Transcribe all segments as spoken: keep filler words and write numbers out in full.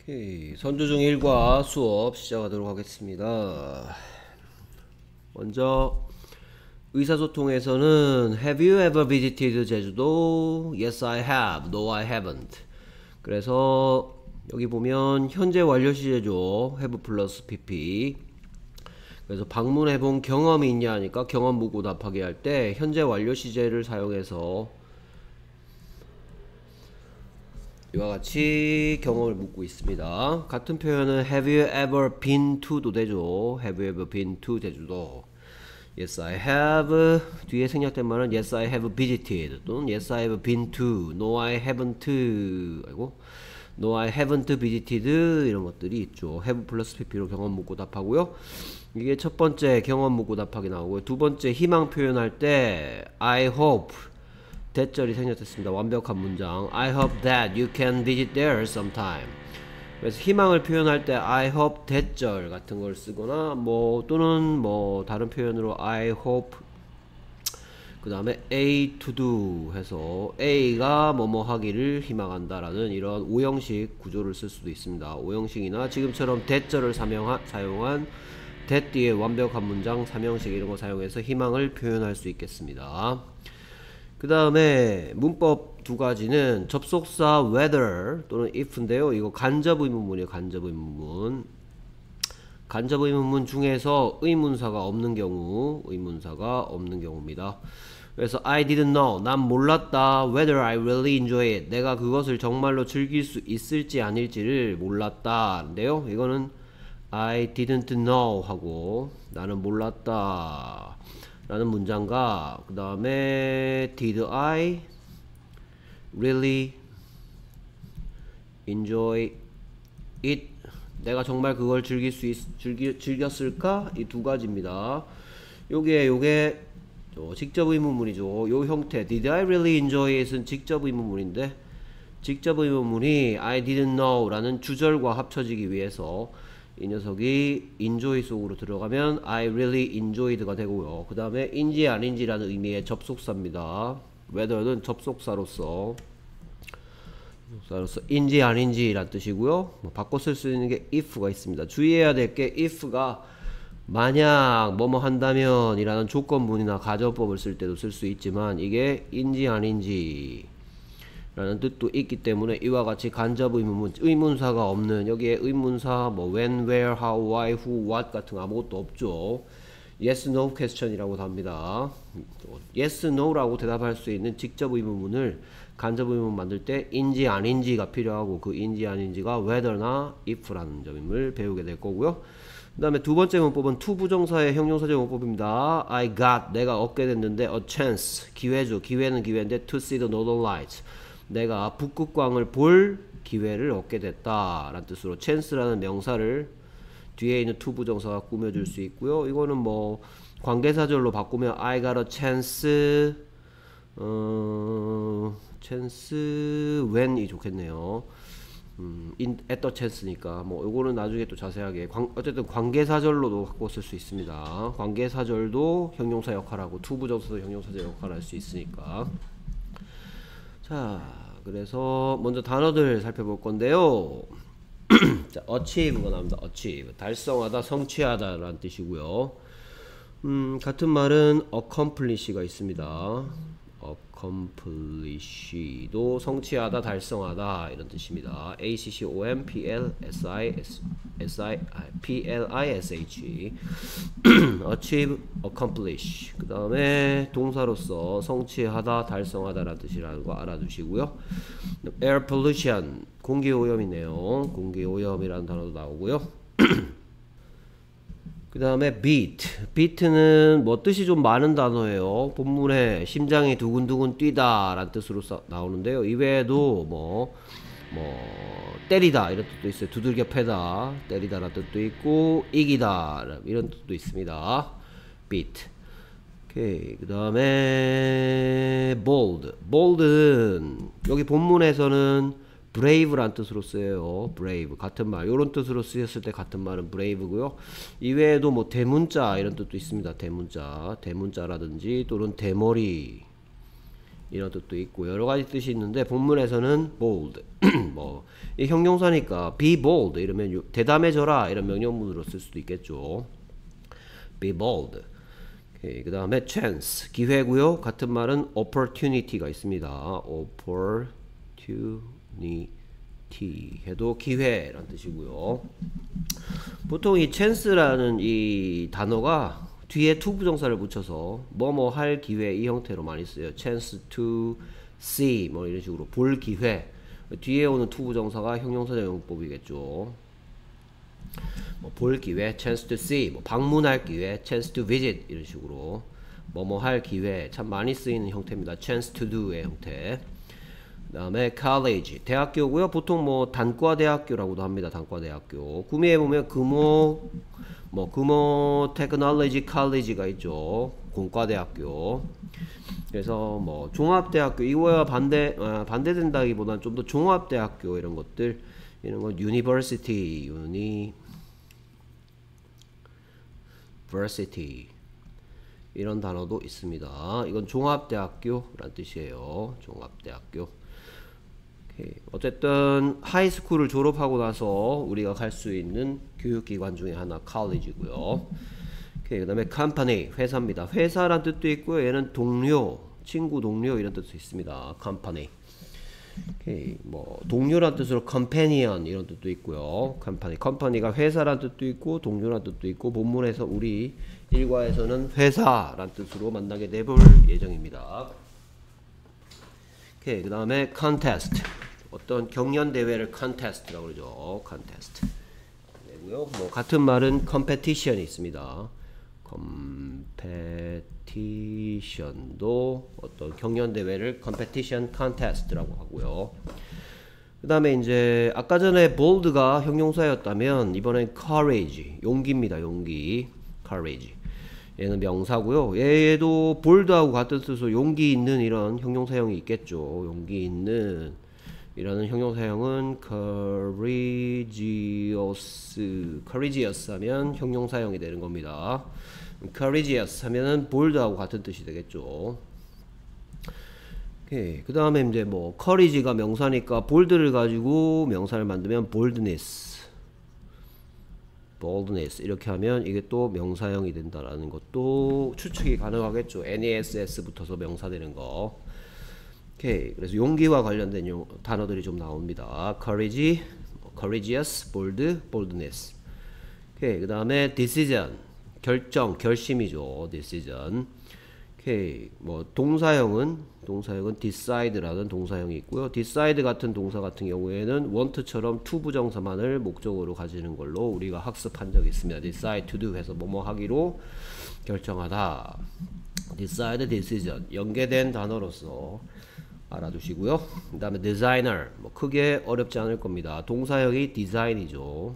오케이. 선조중 일과 수업 시작하도록 하겠습니다. 먼저 의사소통에서는 Have you ever visited 제주도? Yes, I have. No, I haven't. 그래서 여기 보면 현재 완료 시제죠. have 플러스 pp. 그래서 방문해본 경험이 있냐 하니까 경험 묻고 답하기 할 때 현재 완료 시제를 사용해서 이와 같이 경험을 묻고 있습니다. 같은 표현은 Have you ever been to도 되죠. Have you ever been to 제주도? Yes, I have. 뒤에 생략된 말은 Yes, I have visited 또는 Yes, I have been to. No, I haven't. 아이고. No, I haven't visited. 이런 것들이 있죠. Have 플러스 pp로 경험 묻고 답하고요. 이게 첫 번째 경험 묻고 답하기 나오고요. 두 번째 희망 표현할 때 I hope. 대절이 생략됐습니다. 완벽한 문장. I hope that you can visit there sometime. 그래서 희망을 표현할 때 I hope 대절 같은 걸 쓰거나 뭐 또는 뭐 다른 표현으로 I hope 그 다음에 A to do 해서 A가 뭐뭐 하기를 희망한다라는 이런 오형식 구조를 쓸 수도 있습니다. 오형식이나 지금처럼 대절을 사용한, 사용한 that 뒤에 완벽한 문장 삼형식 이런 거 사용해서 희망을 표현할 수 있겠습니다. 그 다음에 문법 두 가지는 접속사 whether 또는 if인데요. 이거 간접 의문문이에요. 간접 의문문. 간접 의문문 중에서 의문사가 없는 경우, 의문사가 없는 경우입니다. 그래서 I didn't know. 난 몰랐다. Whether I really enjoy it. 내가 그것을 정말로 즐길 수 있을지 아닐지를 몰랐다. 인데요. 이거는 I didn't know 하고 나는 몰랐다. 라는 문장과 그 다음에 Did I really enjoy it? 내가 정말 그걸 즐길 수 있, 즐기, 즐겼을까? 이 두 가지입니다. 요게 요게 직접 의문문이죠. 요 형태 Did I really enjoy it은 직접 의문문인데 직접 의문문이 I didn't know 라는 주절과 합쳐지기 위해서 이 녀석이 enjoy 속으로 들어가면 I really enjoyed가 되고요. 그 다음에 인지 아닌지라는 의미의 접속사입니다. whether는 접속사로서 접속사로서 인지 아닌지 라는 뜻이고요. 뭐 바꿔 쓸 수 있는 게 if가 있습니다. 주의해야 될 게 if가 만약 뭐뭐 한다면 이라는 조건문이나 가정법을 쓸 때도 쓸 수 있지만 이게 인지 아닌지 라는 뜻도 있기 때문에 이와 같이 간접 의문문, 의문사가 없는 여기에 의문사 뭐 when, where, how, why, who, what 같은 거 아무것도 없죠. yes, no question이라고 합니다. yes, no라고 대답할 수 있는 직접 의문문을 간접 의문문 만들 때 인지 아닌지가 필요하고 그 인지 아닌지가 whether나 if라는 점을 배우게 될 거고요. 그 다음에 두 번째 문법은 to 부정사의 형용사적 문법입니다. I got, 내가 얻게 됐는데 a chance, 기회죠. 기회는 기회인데 to see the northern lights, 내가 북극광을 볼 기회를 얻게 됐다 라는 뜻으로 chance라는 명사를 뒤에 있는 to 부정사가 꾸며줄 수 있고요. 이거는 뭐 관계사절로 바꾸면 I got a chance 어, chance when이 좋겠네요. 음, in, at the chance니까 뭐 요거는 나중에 또 자세하게 관, 어쨌든 관계사절로도 바꿔 쓸 수 있습니다. 관계사절도 형용사 역할하고 to 부정사도 형용사적 역할을 할 수 있으니까. 자, 그래서 먼저 단어들 살펴볼 건데요. 자, achieve가 나옵니다. achieve. 달성하다, 성취하다 라는 뜻이고요. 음, 같은 말은 accomplish가 있습니다. accomplish도 성취하다, 달성하다 이런 뜻입니다. A C C O M P L S I S I P L I S H achieve, accomplish. 그 다음에 동사로서 성취하다, 달성하다 라는 뜻이라는 거 알아두시고요. air pollution, 공기오염이네요. 공기오염이라는 단어도 나오고요. 그 다음에 beat. beat는 뭐 뜻이 좀 많은 단어예요. 본문에 심장이 두근두근 뛰다 라는 뜻으로 써, 나오는데요. 이외에도 뭐, 뭐, 때리다 이런 뜻도 있어요. 두들겨 패다, 때리다 라는 뜻도 있고, 이기다 이런 뜻도 있습니다. beat. 오케이. 그 다음에 bold. bold는 여기 본문에서는 brave란 뜻으로 쓰여요. brave 같은 말, 요런 뜻으로 쓰였을 때 같은 말은 brave고요. 이외에도 뭐 대문자 이런 뜻도 있습니다. 대문자, 대문자라든지 또는 대머리 이런 뜻도 있고 여러 가지 뜻이 있는데 본문에서는 bold 뭐 이 형용사니까 be bold 이러면 요, 대담해져라 이런 명령문으로 쓸 수도 있겠죠. be bold. 그 다음에 chance 기회고요. 같은 말은 opportunity가 있습니다. opportunity 해도 기회라는 뜻이고요. 보통 이 chance라는 이 단어가 뒤에 to 부정사를 붙여서 뭐뭐 할 기회 이 형태로 많이 써요. chance to see 뭐 이런 식으로 볼 기회. 뒤에 오는 to 부정사가 형용사적 용법이겠죠. 뭐 볼 기회, chance to see, 뭐 방문할 기회, chance to visit 이런 식으로 뭐뭐 할 기회 참 많이 쓰이는 형태입니다. chance to do의 형태. 그 다음에 college 대학교고요. 보통 뭐 단과대학교라고도 합니다. 단과대학교. 구미에 보면 금호 뭐 금호 테크놀로지 칼리지가 있죠. 공과대학교. 그래서 뭐 종합대학교 이거와 반대 아, 반대된다기보다는 좀 더 종합대학교 이런 것들 이런 건 university 유니 university 이런 단어도 있습니다. 이건 종합대학교란 뜻이에요. 종합대학교. 오케이. 어쨌든 하이스쿨을 졸업하고 나서 우리가 갈 수 있는 교육기관 중에 하나 컬리지고요. 그 다음에 company 회사입니다. 회사란 뜻도 있고요. 얘는 동료, 친구, 동료 이런 뜻도 있습니다. company. 오케이. 뭐 동료란 뜻으로 companion 이런 뜻도 있고요. company. company가 회사란 뜻도 있고 동료란 뜻도 있고 본문에서 우리 일과에서는 회사란 뜻으로 만나게 돼볼 예정입니다. 오케이. 그 다음에 contest. 어떤 경연 대회를 contest라고 그러죠. contest. 되고요. 뭐 같은 말은 competition이 있습니다. competition도 어떤 경연 대회를 competition contest라고 하고요. 그 다음에 이제 아까 전에 bold가 형용사였다면 이번엔 courage 용기입니다. 용기 courage 얘는 명사고요. 얘도 bold하고 같은 뜻으로 용기 있는 이런 형용사형이 있겠죠. 용기 있는 이라는 형용사형은 courageous courageous 하면 형용사형이 되는 겁니다. courageous 하면은 bold하고 같은 뜻이 되겠죠. 오케이. 그 다음에 이제 뭐 courage가 명사니까 bold를 가지고 명사를 만들면 boldness boldness 이렇게 하면 이게 또 명사형이 된다라는 것도 추측이 가능하겠죠. ness 붙어서 명사 되는 거. 오케이. 그래서 용기와 관련된 용, 단어들이 좀 나옵니다. courage, courageous, bold, boldness. 오케이. 그 다음에 decision, 결정, 결심이죠. decision. 오케이. 뭐 동사형은 동사형은 decide라는 동사형이 있고요. decide 같은 동사 같은 경우에는 want처럼 to 부정사만을 목적으로 가지는 걸로 우리가 학습한 적이 있습니다. decide to do 해서 뭐뭐 하기로 결정하다. decide, decision 연계된 단어로서 알아두시고요. 그 다음에 designer 뭐 크게 어렵지 않을 겁니다. 동사형이 design이죠.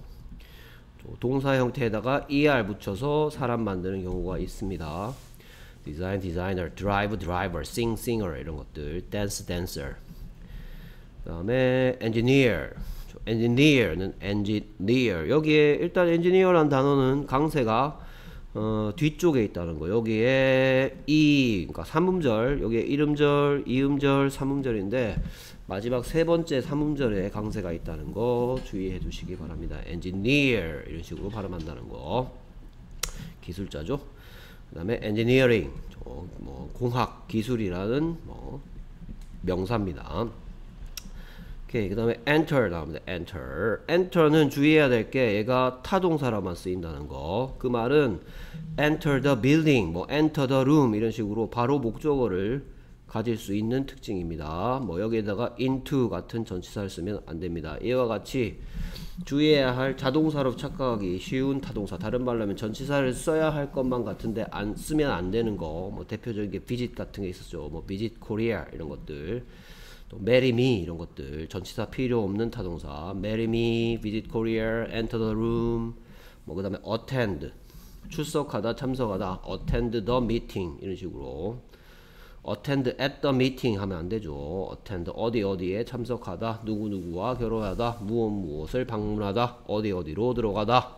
동사 형태에다가 er 붙여서 사람 만드는 경우가 있습니다. design, designer, drive, driver, sing, singer 이런 것들, dance, dancer. 그 다음에 engineer, engineer는 engineer 여기에 일단 engineer란 단어는 강세가 어, 뒤쪽에 있다는 거. 여기에 이, 그러니까 삼음절, 여기에 일음절, 이음절, 삼음절인데 마지막 세 번째 삼음절에 강세가 있다는 거 주의해 주시기 바랍니다. engineer 이런 식으로 발음한다는 거. 기술자죠. 그 다음에 engineering, 뭐 공학, 기술이라는 뭐 명사입니다. 오케이. 그 다음에 enter 나옵니다. enter. enter는 주의해야 될 게 얘가 타동사로만 쓰인다는 거. 그 말은 enter the building, 뭐 enter the room 이런 식으로 바로 목적어를 가질 수 있는 특징입니다. 뭐 여기에다가 into 같은 전치사를 쓰면 안 됩니다. 이와 같이 주의해야 할 자동사로 착각하기 쉬운 타동사. 다른 말로 하면 전치사를 써야 할 것만 같은데 안 쓰면 안 되는 거. 뭐 대표적인 게 visit 같은 게 있었죠. 뭐 visit Korea 이런 것들. 또 marry me 이런 것들 전치사 필요 없는 타동사 marry me, visit Korea, enter the room 뭐 그 다음에 attend 출석하다, 참석하다 attend the meeting 이런 식으로 attend at the meeting 하면 안 되죠. attend 어디 어디에 참석하다, 누구누구와 결혼하다, 무엇 무엇을 방문하다, 어디 어디로 들어가다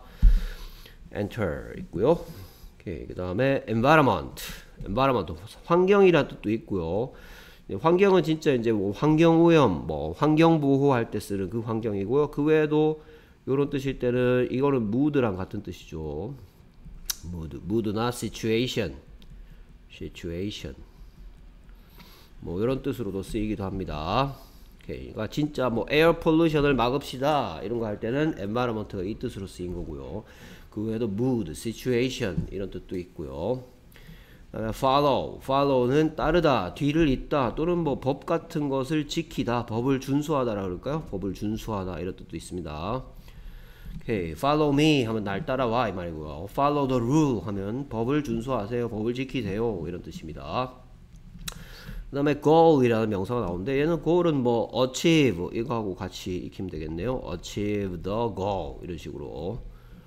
enter 있고요. 그 다음에 environment environment 환경이라는 뜻도 있고요. 환경은 진짜 이제 뭐 환경오염, 뭐 환경보호할 때 쓰는 그 환경이고요. 그 외에도 요런 뜻일 때는 이거는 mood랑 같은 뜻이죠. mood, mood나 situation, situation. 뭐 이런 뜻으로도 쓰이기도 합니다. 오케이. 그러니까 진짜 뭐 에어 폴루션을 막읍시다 이런 거 할 때는 environment가 이 뜻으로 쓰인 거고요. 그 외에도 mood, situation 이런 뜻도 있고요. follow, follow는 따르다, 뒤를 잇다 또는 뭐 법 같은 것을 지키다, 법을 준수하다라 그럴까요? 법을 준수하다 이런 뜻도 있습니다. 오케이. follow me 하면 날 따라와 이 말이고요. follow the rule 하면 법을 준수하세요, 법을 지키세요 이런 뜻입니다. 그 다음에 goal이라는 명사가 나오는데 얘는 goal은 뭐 achieve 이거하고 같이 익히면 되겠네요. achieve the goal 이런 식으로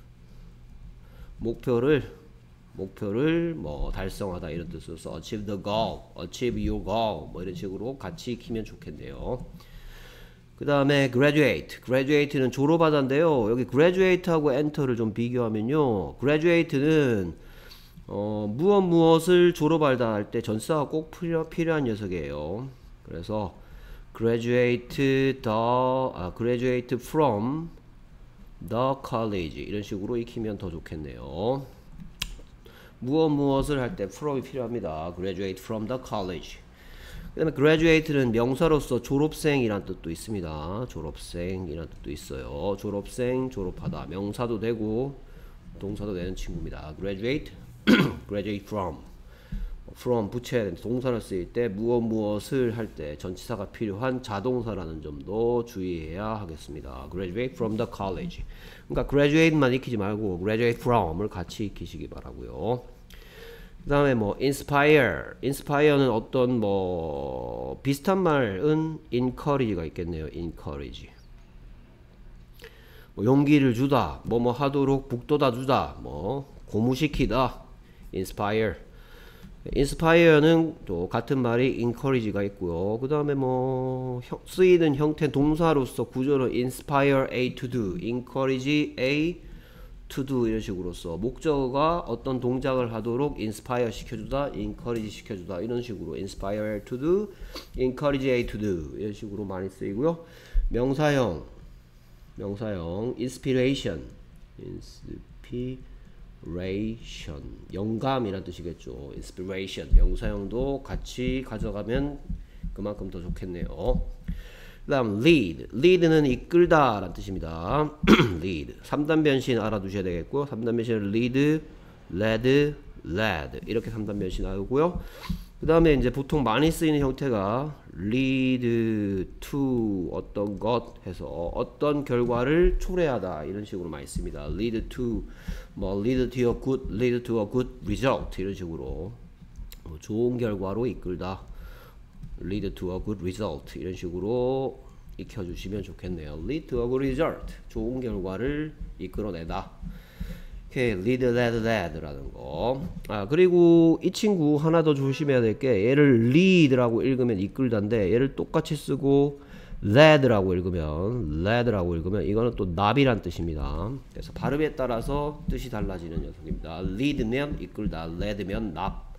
목표를 목표를 뭐 달성하다 이런 뜻으로서 achieve the goal, achieve your goal 뭐 이런 식으로 같이 익히면 좋겠네요. 그 다음에 graduate, graduate는 졸업하다인데요. 여기 graduate하고 enter를 좀 비교하면요, graduate는 어, 무엇 무엇을 졸업하다 할 때 전치사가 꼭 필요, 필요한 녀석이에요. 그래서 graduate the, 아, graduate from the college 이런 식으로 익히면 더 좋겠네요. 무엇 무엇을 할 때 from이 필요합니다. graduate from the college. 그 다음에 graduate는 명사로서 졸업생이란 뜻도 있습니다. 졸업생이란 뜻도 있어요. 졸업생, 졸업하다 명사도 되고 동사도 되는 친구입니다. graduate graduate from, from 붙여야 되는데 동사를 쓰일 때 무엇 무엇을 할 때 전치사가 필요한 자동사라는 점도 주의해야 하겠습니다. graduate from the college. 그러니까 graduate만 익히지 말고 graduate from을 같이 익히시기 바라고요. 그 다음에 뭐 inspire, inspire는 어떤 뭐 비슷한 말은 encourage가 있겠네요. encourage. 뭐 용기를 주다, 뭐 뭐 하도록 북돋아 주다, 뭐 고무시키다. inspire. inspire는 또 같은 말이 encourage가 있고요. 그 다음에 뭐 형, 쓰이는 형태 동사로서 구조는 inspire A to do, encourage A to do 이런 식으로서 목적어가 어떤 동작을 하도록 inspire 시켜주다, encourage 시켜주다 이런 식으로 inspire to do, encourage A to do 이런 식으로 많이 쓰이고요. 명사형, 명사형 inspiration, inspiration inspiration, 영감이란 뜻이겠죠. inspiration, 명사형도 같이 가져가면 그만큼 더 좋겠네요. 그 다음 lead, lead는 이끌다 라는 뜻입니다. lead, 삼 단 변신 알아두셔야 되겠고 삼 단 변신은 lead, led, led 이렇게 삼 단 변신 알고요. 그 다음에 이제 보통 많이 쓰이는 형태가 lead to 어떤 것 해서 어떤 결과를 초래하다 이런 식으로 많이 씁니다. lead to 뭐 lead to a good, lead to a good result 이런 식으로 뭐 좋은 결과로 이끌다, lead to a good result 이런 식으로 익혀주시면 좋겠네요. lead to a good result, 좋은 결과를 이끌어내다. 오케이, lead, led, led라는 거. 아, 그리고 이 친구 하나 더 조심해야 될 게 얘를 lead라고 읽으면 이끌다인데 얘를 똑같이 쓰고 led라고 읽으면 led라고 읽으면 이거는 또 납이란 뜻입니다. 그래서 발음에 따라서 뜻이 달라지는 녀석입니다. lead면 이끌다, led면 납.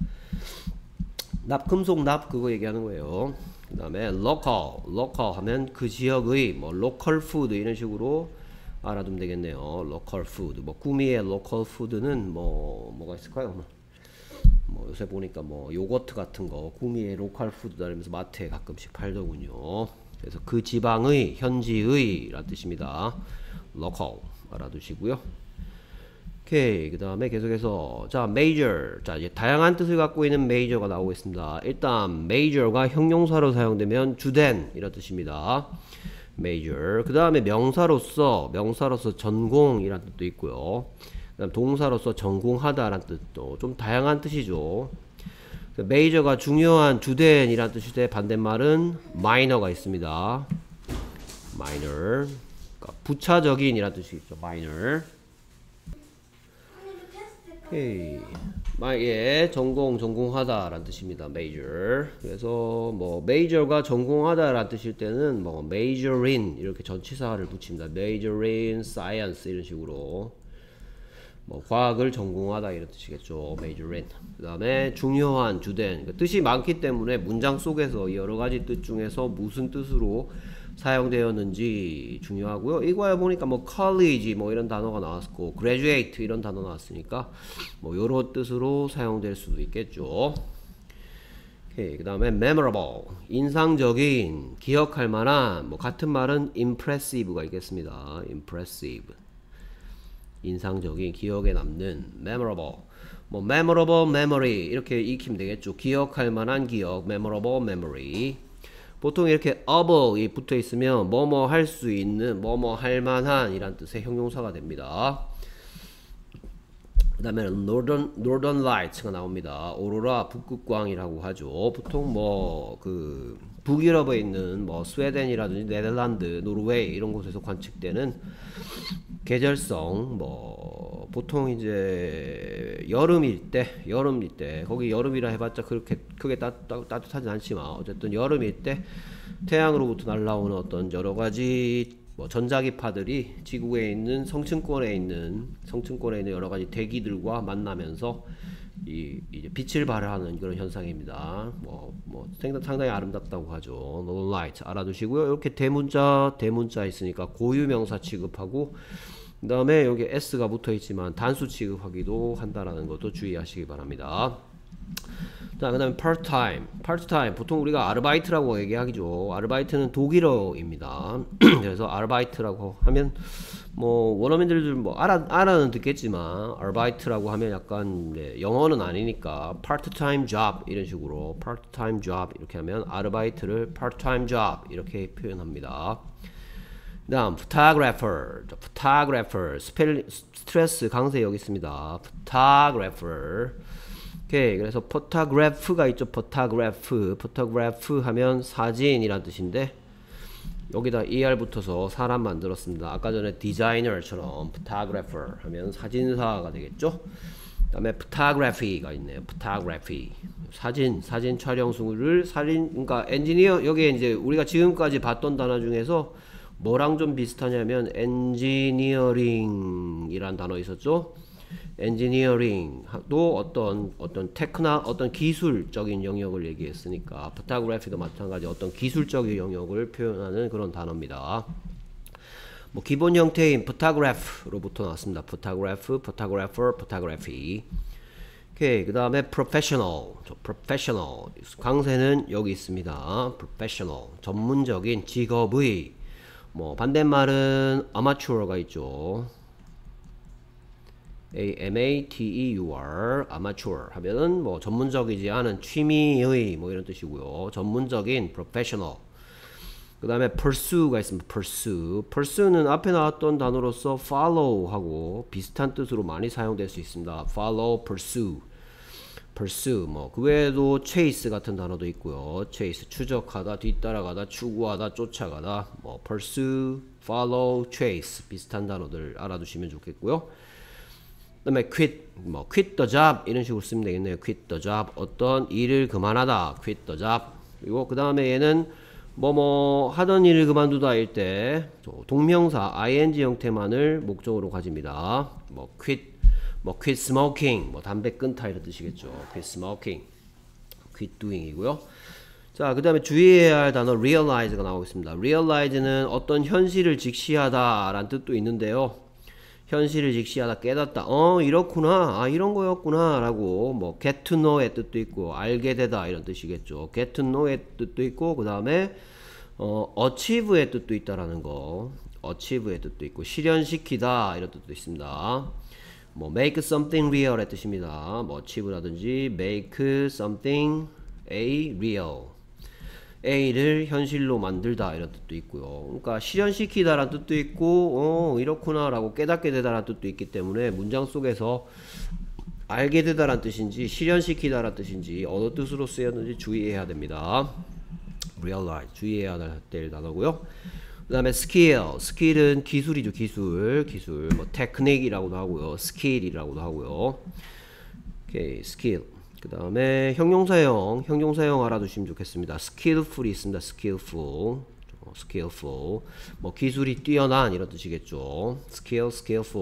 납, 금속 납 그거 얘기하는 거예요. 그 다음에 local, local 하면 그 지역의 뭐 local food 이런 식으로 알아두면 되겠네요. local food. 뭐 구미의 local food는 뭐 뭐가 있을까요? 뭐 요새 보니까 뭐 요거트 같은 거 구미의 local food 다니면서 마트에 가끔씩 팔더군요. 그래서 그 지방의, 현지의 라는 뜻입니다. local 알아두시고요. 오케이, 그 다음에 계속해서 자 major, 자 이제 다양한 뜻을 갖고 있는 major가 나오고 있습니다. 일단 major가 형용사로 사용되면 주된 이런 뜻입니다. major. 그 다음에 명사로서, 명사로서 전공이란 뜻도 있고요. 그 다음 동사로서 전공하다라는 뜻도 좀 다양한 뜻이죠. major가 중요한, 주된이란 뜻일 때 반대말은 minor가 있습니다. minor. 그러니까 부차적인 이란 뜻이 있죠. minor. 오케이. 예, 전공, 전공하다 라는 뜻입니다. major. 그래서 뭐 major가 전공하다 라는 뜻일 때는 뭐 major in 이렇게 전치사를 붙입니다. major in science 이런 식으로 뭐 과학을 전공하다 이런 뜻이겠죠. major in. 그 다음에 중요한, 주된. 그러니까 뜻이 많기 때문에 문장 속에서 여러 가지 뜻 중에서 무슨 뜻으로 사용되었는지 중요하고요. 이거에 보니까 뭐 college 뭐 이런 단어가 나왔고 graduate 이런 단어 나왔으니까 뭐 여러 뜻으로 사용될 수도 있겠죠. 그 다음에 memorable, 인상적인, 기억할 만한. 뭐 같은 말은 impressive가 있겠습니다. impressive, 인상적인, 기억에 남는. memorable, 뭐 memorable memory 이렇게 익히면 되겠죠. 기억할 만한 기억, memorable memory. 보통 이렇게 able이 붙어 있으면 뭐뭐 할 수 있는, 뭐뭐 할 만한 이란 뜻의 형용사가 됩니다. 그 다음에 northern, northern lights가 나옵니다. 오로라, 북극광이라고 하죠. 보통 뭐 그 북유럽에 있는 뭐 스웨덴이라든지 네덜란드, 노르웨이 이런 곳에서 관측되는 계절성, 뭐 보통 이제 여름일 때, 여름일 때 거기 여름이라 해봤자 그렇게 크게 따, 따, 따뜻하진 않지만 어쨌든 여름일 때 태양으로부터 날라오는 어떤 여러 가지 뭐 전자기파들이 지구에 있는 성층권에 있는 성층권에 있는 여러 가지 대기들과 만나면서 이 이제 빛을 발하는 그런 현상입니다. 뭐, 뭐 상당히 아름답다고 하죠. Northern Light 알아두시고요. 이렇게 대문자 대문자 있으니까 고유명사 취급하고, 그 다음에 여기 s가 붙어 있지만 단수 취급하기도 한다라는 것도 주의하시기 바랍니다. 자, 그 다음에 part-time. part-time 보통 우리가 아르바이트라고 얘기하기죠. 아르바이트는 독일어입니다. 그래서 아르바이트라고 하면 뭐 원어민들도 뭐 알아, 알아는 듣겠지만 아르바이트라고 하면 약간 네, 영어는 아니니까 part-time job 이런 식으로 part-time job 이렇게 하면 아르바이트를 part-time job 이렇게 표현합니다. 그 다음 photographer. photographer 스펠 스트레스 강세 여기 있습니다. photographer. 오케이. 그래서 포토그래프가 있죠. 포토그래프. 포토그래프 하면 사진이란 뜻인데 여기다 er 붙어서 사람 만들었습니다. 아까 전에 디자이너처럼 포토그래퍼 하면 사진사가 되겠죠. 그 다음에 photography가 있네요. photography. 사진, 사진 촬영수를 사진, 그러니까 엔지니어, 여기에 이제 우리가 지금까지 봤던 단어 중에서 뭐랑 좀 비슷하냐면 엔지니어링이란 단어 있었죠. 엔지니어링도 어떤 어떤 테크나 어떤 기술적인 영역을 얘기했으니까 포토그래피도 마찬가지 어떤 기술적인 영역을 표현하는 그런 단어입니다. 뭐 기본 형태인 포토그래프로부터 나왔습니다. 포토그래프, 포토그래퍼, 포토그래피. 오케이. 그 다음에 professional. professional 강세는 여기 있습니다. professional 전문적인 직업의. 뭐 반대말은 amateur가 있죠. A-M-A-T-E-U-R amateur 하면은 뭐 전문적이지 않은 취미의 뭐 이런 뜻이고요. 전문적인 professional. 그 다음에 pursue가 있습니다. pursue. pursue는 앞에 나왔던 단어로서 follow 하고 비슷한 뜻으로 많이 사용될 수 있습니다. follow, pursue. pursue 뭐 그 외에도 chase 같은 단어도 있고요. chase 추적하다, 뒤따라가다, 추구하다, 쫓아가다. 뭐 pursue, follow, chase 비슷한 단어들 알아두시면 좋겠고요. 그 다음에 quit, 뭐 quit the job 이런 식으로 쓰면 되겠네요. quit the job 어떤 일을 그만하다, quit the job. 그리고 그 다음에 얘는 뭐뭐 하던 일을 그만두다 일 때 동명사 ing 형태만을 목적으로 가집니다. 뭐 quit, 뭐 quit smoking, 뭐 담배 끊다 이런 뜻이겠죠. quit smoking, quit doing이고요. 자, 그 다음에 주의해야 할 단어 realize가 나오고 있습니다. realize는 어떤 현실을 직시하다 라는 뜻도 있는데요. 현실을 직시하다, 깨닫다. 어, 이렇구나. 아, 이런 거였구나. 라고, 뭐, get to know의 뜻도 있고, 알게 되다. 이런 뜻이겠죠. get to know의 뜻도 있고, 그 다음에, 어, achieve의 뜻도 있다라는 거. achieve의 뜻도 있고, 실현시키다. 이런 뜻도 있습니다. 뭐, make something real의 뜻입니다. 뭐, achieve라든지, make something a real. A를 현실로 만들다 이런 뜻도 있고요. 그러니까 실현시키다라는 뜻도 있고 어 이렇구나 라고 깨닫게 되다라는 뜻도 있기 때문에 문장 속에서 알게 되다라는 뜻인지 실현시키다라는 뜻인지 어느 뜻으로 쓰였는지 주의해야 됩니다. realize 주의해야 될 단어고요. 그 다음에 skill, skill은 기술이죠. 기술, 기술 뭐 technique이라고도 하고요. skill이라고도 하고요. 오케이, skill. 그 다음에 형용사형, 형용사형 알아두시면 좋겠습니다. skillful이 있습니다. skillful, skillful. 뭐 기술이 뛰어난 이런 뜻이겠죠. skill, skillful.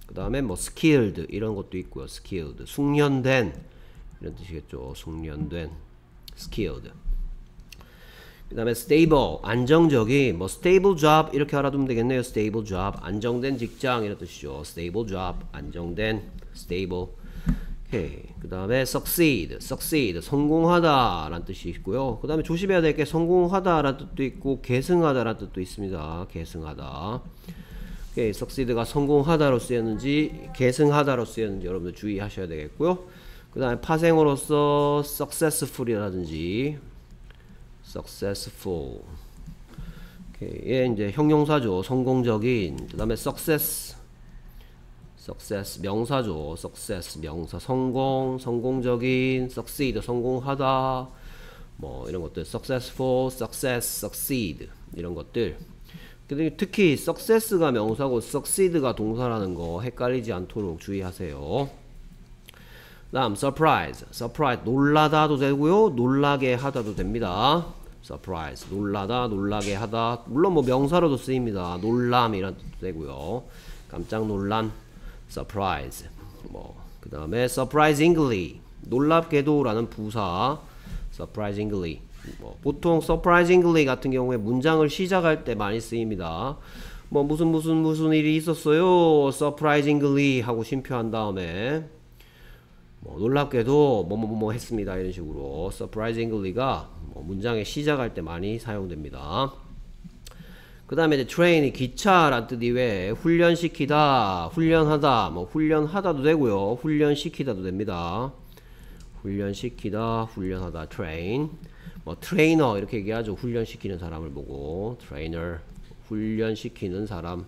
그 다음에 뭐 skilled 이런 것도 있고요. skilled 숙련된 이런 뜻이겠죠. 숙련된 skilled. 그 다음에 stable 안정적인 뭐 stable job 이렇게 알아두면 되겠네요. stable job 안정된 직장 이런 뜻이죠. stable job 안정된 stable. 오케이. 그 다음에 succeed succeed 성공하다 라는 뜻이 있고요. 그 다음에 조심해야 될 게 성공하다 라는 뜻도 있고 계승하다 라는 뜻도 있습니다. 계승하다. 오케이. succeed가 성공하다로 쓰였는지 계승하다로 쓰였는지 여러분들 주의하셔야 되겠고요. 그 다음에 파생어로서 successful이라든지 successful. 오케이. 얘 이제 형용사죠. 성공적인. 그 다음에 success. success 명사죠. success 명사. 성공, 성공적인, succeed 성공하다. 뭐 이런 것들. successful, success, succeed 이런 것들. 근데 특히 success가 명사고 succeed가 동사라는 거 헷갈리지 않도록 주의하세요. 다음 surprise. surprise 놀라다도 되고요. 놀라게 하다도 됩니다. surprise 놀라다, 놀라게 하다. 물론 뭐 명사로도 쓰입니다. 놀람이란 뜻도 되고요. 깜짝 놀란 surprise. 뭐 그다음에 surprisingly 놀랍게도라는 부사 surprisingly. 뭐 보통 surprisingly 같은 경우에 문장을 시작할 때 많이 쓰입니다. 뭐 무슨 무슨 무슨 일이 있었어요. surprisingly 하고 쉼표한 다음에 뭐 놀랍게도 뭐뭐뭐 했습니다. 이런 식으로 surprisingly가 뭐 문장에 시작할 때 많이 사용됩니다. 그 다음에 이제 train이 기차란 뜻 이외에 훈련시키다, 훈련하다, 뭐 훈련하다도 되고요. 훈련시키다도 됩니다. 훈련시키다, 훈련하다, train. 뭐 트레이너 이렇게 얘기하죠. 훈련시키는 사람을 보고 trainer, 훈련시키는 사람.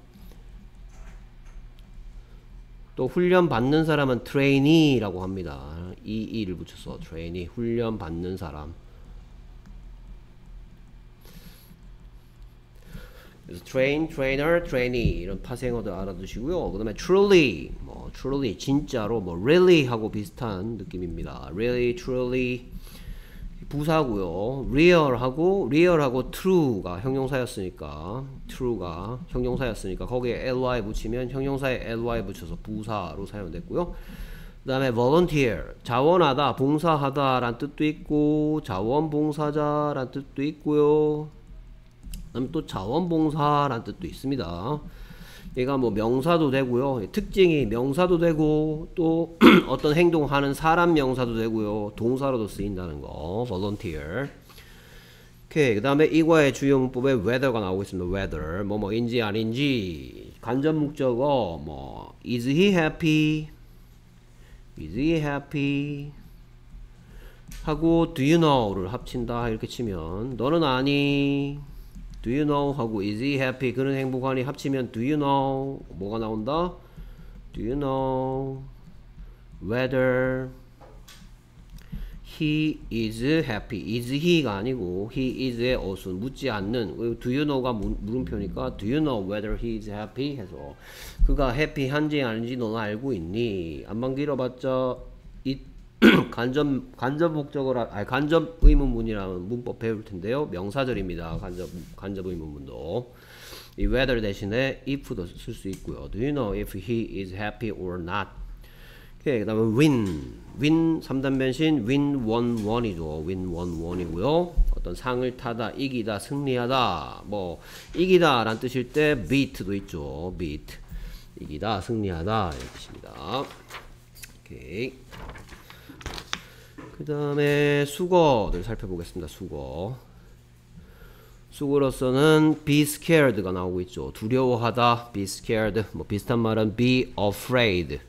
또 훈련 받는 사람은 trainee라고 합니다. e를 붙여서 trainee, 훈련 받는 사람. 그래서 train, trainer, trainee 이런 파생어들 알아두시고요. 그 다음에 truly, 뭐 truly 진짜로, 뭐 really 하고 비슷한 느낌입니다. really, truly 부사고요. real하고 real하고 true가 형용사였으니까 true가 형용사였으니까 거기에 ly 붙이면 형용사에 ly 붙여서 부사로 사용됐고요. 그 다음에 volunteer 자원하다, 봉사하다 란 뜻도 있고 자원봉사자 란 뜻도 있고요. 그 다음에 또 자원봉사란 뜻도 있습니다. 얘가 뭐 명사도 되고요. 특징이 명사도 되고 또 어떤 행동하는 사람 명사도 되고요. 동사로도 쓰인다는 거. volunteer. 오케이. 그 다음에 이과의 주요 문법에 whether가 나오고 있습니다. whether. 뭐뭐인지 아닌지. 간접 목적어 뭐 is he happy? is he happy? 하고 do you know를 합친다 이렇게 치면 너는 아니? do you know 하고 is he happy 그는 행복하니 합치면 do you know 뭐가 나온다? do you know whether he is happy is he가 아니고 he is의 어순 묻지 않는 do you know가 물음표니까 do you know whether he is happy 해서 그가 해피한지 아닌지 너는 알고 있니? 안만 길어봤자 이 간접 간접 목적어라 아니 간접 의문문이라는 문법 배울 텐데요. 명사절입니다. 간접 간접 의문문도 이 whether 대신에 if도 쓸 수 있고요. Do you know if he is happy or not? 오케이. 그다음에 win win 삼 단 변신 win won won이죠. win won won이고요. 어떤 상을 타다, 이기다, 승리하다. 뭐 이기다라는 뜻일 때 beat도 있죠. beat 이기다, 승리하다 이런 뜻입니다. 오케이. 그 다음에 수거들 살펴보겠습니다. 수거. 수거로서는 be scared가 나오고 있죠. 두려워하다, be scared. 뭐 비슷한 말은 be afraid.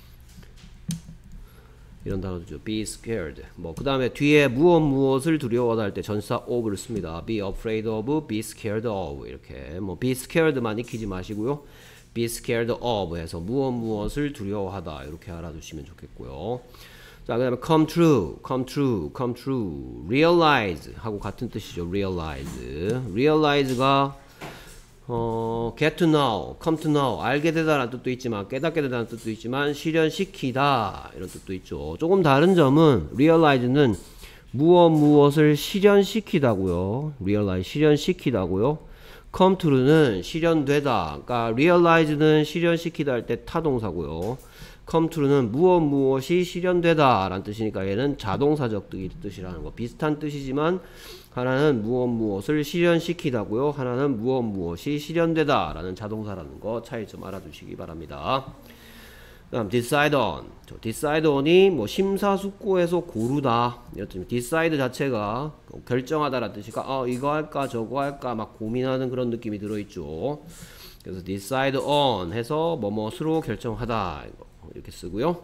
이런 단어죠. be scared. 뭐 그 다음에 뒤에 무엇 무엇을 두려워하다 할 때 전사 of를 씁니다. be afraid of, be scared of 이렇게. 뭐 be scared만 익히지 마시고요. be scared of 해서 무엇 무엇을 두려워하다 이렇게 알아두시면 좋겠고요. 자, 그 다음에 come true, come true, come true, realize 하고 같은 뜻이죠. realize. realize가 어, get to know, come to know, 알게 되다라는 뜻도 있지만 깨닫게 되다는 뜻도 있지만 실현시키다 이런 뜻도 있죠. 조금 다른 점은 realize는 무엇 무엇을 실현시키다고요. realize 실현시키다고요. come to는 실현되다. 그러니까 realize는 실현시키다 할 때 타동사고요. come to는 무엇 무엇이 실현되다 라는 뜻이니까 얘는 자동사적 뜻이라는 거. 비슷한 뜻이지만 하나는 무엇 무엇을 실현시키다고요. 하나는 무엇 무엇이 실현되다 라는 자동사라는 거 차이 좀 알아두시기 바랍니다. 다음 decide on. decide on이 뭐 심사숙고해서 고르다 이런 뜻입니다. decide 자체가 결정하다 라는 뜻이니까 어, 이거 할까 저거 할까 막 고민하는 그런 느낌이 들어있죠. 그래서 decide on 해서 뭐뭐으로 결정하다 이렇게 쓰고요.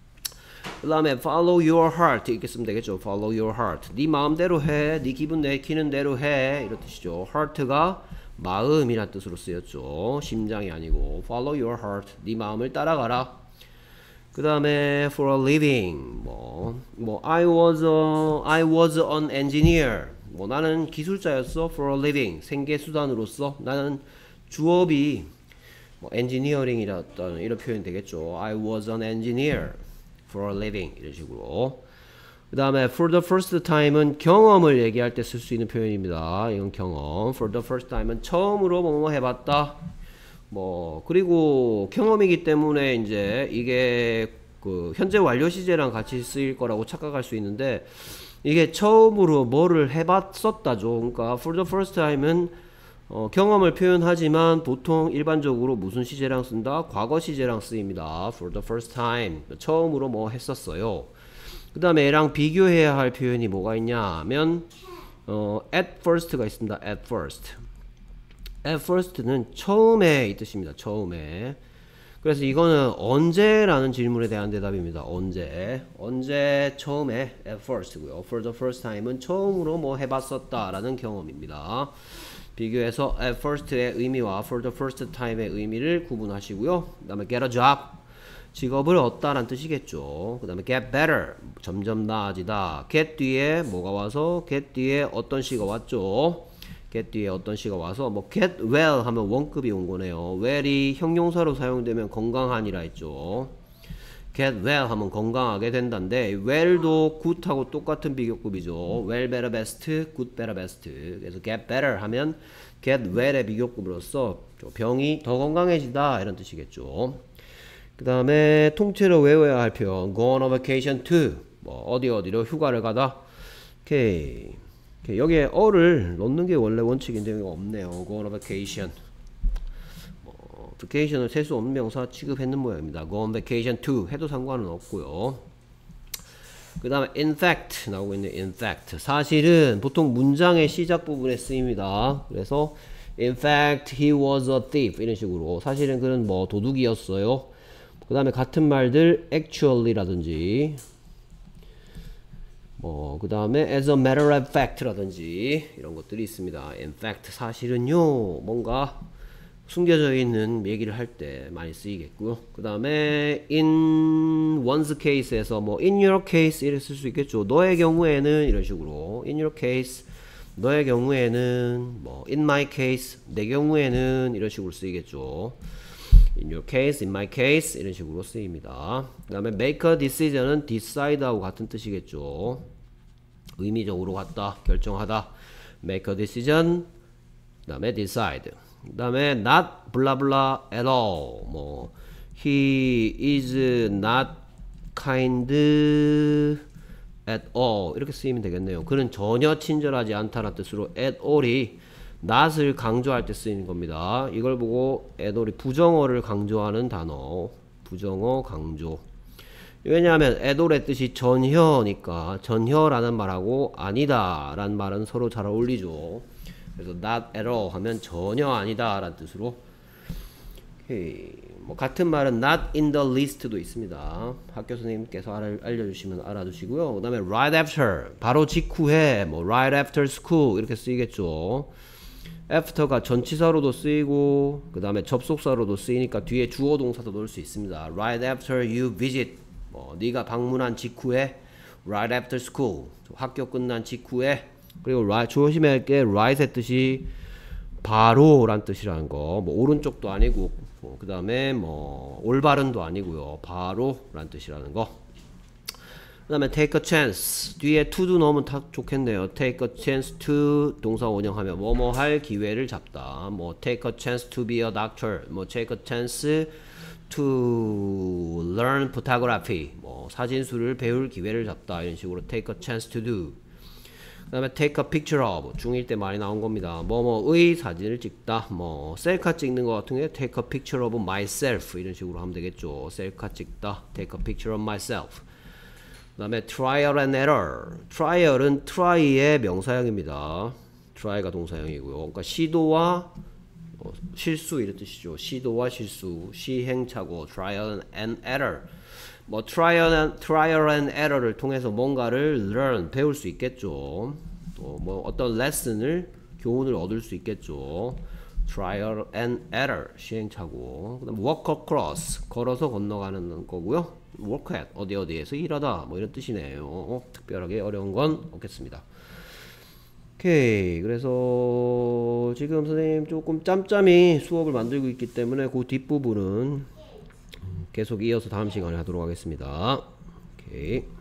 그 다음에 follow your heart 이렇게 쓰면 되겠죠. follow your heart. 네 마음대로 해. 네 기분 내키는 대로 해. 이런 뜻이죠. heart가 마음이란 뜻으로 쓰였죠. 심장이 아니고 follow your heart. 네 마음을 따라가라. 그 다음에 for a living 뭐, 뭐 I was a, I was an engineer 뭐 나는 기술자였어. for a living 생계수단으로서 나는 주업이 뭐 엔지니어링이라던 이런 표현이 되겠죠. I was an engineer for a living 이런 식으로. 그 다음에 for the first time은 경험을 얘기할 때 쓸 수 있는 표현입니다. 이건 경험. for the first time은 처음으로 뭐뭐 해봤다. 뭐 그리고 경험이기 때문에 이제 이게 그 현재 완료 시제랑 같이 쓰일 거라고 착각할 수 있는데 이게 처음으로 뭐를 해봤었다죠. 그러니까 for the first time은 어, 경험을 표현하지만 보통 일반적으로 무슨 시제랑 쓴다? 과거 시제랑 쓰입니다. for the first time 처음으로 뭐 했었어요. 그 다음에 얘랑 비교해야 할 표현이 뭐가 있냐 하면 어, at first가 있습니다. at first at first는 처음에 이 뜻입니다. 처음에. 그래서 이거는 언제라는 질문에 대한 대답입니다. 언제 언제 처음에 at first고요. for the first time은 처음으로 뭐 해봤었다 라는 경험입니다. 비교해서 at first의 의미와 for the first time의 의미를 구분하시고요. 그 다음에 get a job 직업을 얻다 라는 뜻이겠죠. 그 다음에 get better 점점 나아지다. get 뒤에 뭐가 와서 get 뒤에 어떤 시가 왔죠. get 뒤에 어떤 시가 와서 뭐 get well 하면 원급이 온 거네요. well이 형용사로 사용되면 건강하니라 했죠. get well 하면 건강하게 된다는데 well도 good하고 똑같은 비교급이죠. well better best, good better best. 그래서 get better 하면 get well의 비교급으로서 병이 더 건강해지다 이런 뜻이겠죠. 그 다음에 통째로 외워야 할 표현 go on a vacation to 뭐 어디 어디로 휴가를 가다. 오케이. 오케이. 여기에 어를 넣는 게 원래 원칙인데 이거 없네요. go on a vacation. 뭐, vacation을 셀 수 없는 명사 취급했는 모양입니다. go on vacation to 해도 상관은 없고요. 그 다음에 in fact 나오고 있는 in fact 사실은 보통 문장의 시작 부분에 쓰입니다. 그래서 in fact he was a thief 이런 식으로 사실은 그는 뭐 도둑이었어요. 그 다음에 같은 말들 actually라든지 뭐 그 다음에 as a matter of fact라든지 이런 것들이 있습니다. in fact 사실은요 뭔가 숨겨져 있는 얘기를 할 때 많이 쓰이겠고요. 그 다음에 in one's case에서 뭐 in your case 이렇게 쓸 수 있겠죠. 너의 경우에는 이런 식으로 in your case 너의 경우에는 뭐 in my case 내 경우에는 이런 식으로 쓰이겠죠. in your case, in my case 이런 식으로 쓰입니다. 그 다음에 make a decision은 decide하고 같은 뜻이겠죠. 의미적으로 같다, 결정하다. make a decision 그 다음에 decide 그 다음에 not blah blah at all 뭐 he is not kind at all 이렇게 쓰이면 되겠네요. 그는 전혀 친절하지 않다는 뜻으로 at all이 not을 강조할 때 쓰이는 겁니다. 이걸 보고 at all이 부정어를 강조하는 단어 부정어 강조. 왜냐하면 at all의 뜻이 전혀니까 전혀라는 말하고 아니다 라는 말은 서로 잘 어울리죠. 그래서 not at all 하면 전혀 아니다 라는 뜻으로. 오케이. 뭐 같은 말은 not in the least도 있습니다. 학교 선생님께서 알아, 알려주시면 알아두시고요. 그 다음에 right after 바로 직후에 뭐 right after school 이렇게 쓰이겠죠. after가 전치사로도 쓰이고 그 다음에 접속사로도 쓰이니까 뒤에 주어 동사도 넣을 수 있습니다. right after you visit 뭐 네가 방문한 직후에 right after school 학교 끝난 직후에. 그리고 right, 조심해야 할 게 right의 뜻이 바로 란 뜻이라는 거. 뭐 오른쪽도 아니고 뭐 그 다음에 뭐 올바른도 아니고요. 바로 란 뜻이라는 거. 그 다음에 take a chance 뒤에 to도 넣으면 다 좋겠네요. take a chance to 동사 원형하면 뭐뭐 할 기회를 잡다. 뭐 take a chance to be a doctor, 뭐 take a chance to learn photography, 뭐 사진술을 배울 기회를 잡다. 이런 식으로 take a chance to do. 그 다음에 take a picture of 중일 때 많이 나온 겁니다. 뭐뭐의 사진을 찍다. 뭐 셀카 찍는 거 같은 게 take a picture of myself 이런 식으로 하면 되겠죠. 셀카 찍다. take a picture of myself. 그 다음에 trial and error. trial은 try의 명사형입니다. try가 동사형이고요. 그러니까 시도와 어, 실수 이런 뜻이죠. 시도와 실수, 시행착오, trial and error. 뭐 trial and, trial and error를 통해서 뭔가를 learn, 배울 수 있겠죠. 또 뭐 어떤 레슨을, 교훈을 얻을 수 있겠죠. trial and error, 시행착오. 그 다음 walk across, 걸어서 건너가는 거고요. work at, 어디 어디에서 일하다, 뭐 이런 뜻이네요. 어, 특별하게 어려운 건 없겠습니다. 오케이. 그래서 지금 선생님 조금 짬짬이 수업을 만들고 있기 때문에 그 뒷부분은 계속 이어서 다음 시간에 하도록 하겠습니다. 오케이.